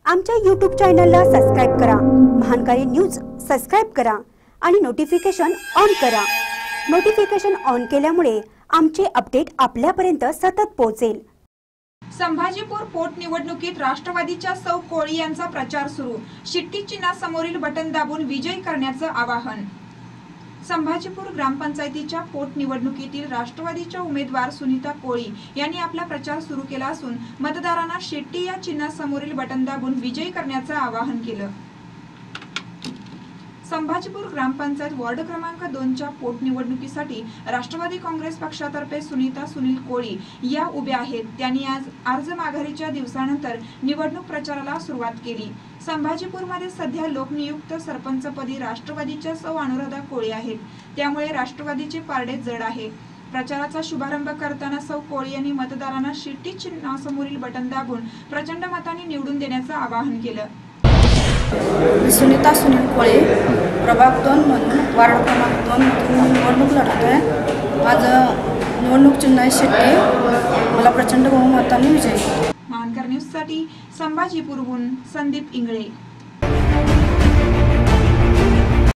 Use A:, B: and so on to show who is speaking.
A: आमच्या YouTube चॅनलला subscribe करा, महानकारी न्यूज सबस्क्राइब करा आणि नोटिफिकेशन ऑन करा। नोटिफिकेशन ऑन केल्यामुळे आमचे अपडेट आपल्यापर्यंत सतत पोहोचेल।
B: संभाजीपूर पोटनिवडणुकीत राष्ट्रवादीच्या सौ कोळी यांचा प्रचार सुरू। शिट्टी चिन्हासमोरील बटन दाबून विजयी करण्याचं आवाहन। संभाजीपूर ग्रामपंचायतीच्या पोटनिवडणुकीतील राष्ट्रवादीच्या उमेदवार सुनीता कोळी यांनी आपला प्रचार सुरू केला असून मतदारांना शिट्टी या चिन्हासमोरील बटन दाबून विजयी करण्याचं आवाहन केलं। संभाजीपूर ग्रामपंचायत वार्ड क्रमांक 2च्या पोटनिवडणुकीसाठी राष्ट्रवादी काँग्रेस पक्षातर्फे सुनीता सुनील कोळी या उभ्या आहेत। त्यांनी आज अर्ज माघारीच्या दिवसानंतर निवडणूक प्रचाराला सुरुवात केली। संभाजीपूरमध्ये सध्या लोकनियुक्त सरपंचपदी राष्ट्रवादीच्या सौ अनुराधा कोळी आहेत, त्यामुळे राष्ट्रवादीचे पारडे जड आहे। प्रचाराचा शुभारंभ करताना सौ कोळी यांनी मतदारांना शिट्टी चिन्हासमोरील बटन दाबून प्रचंड मतांनी निवडून देण्याचं आवाहन केलं।
C: सुनीता सुनील कोळी, प्रभाग 2 मधून वार्ड क्रमांक 2 मधून निवडणूक लढतोय। माझं निवडणूक चिन्ह आहे शिट्टी। मला प्रचंड बहुमताने विजयी।
B: महानकर न्यूजसाठी संभाजीपूरहून संदीप इंगळे।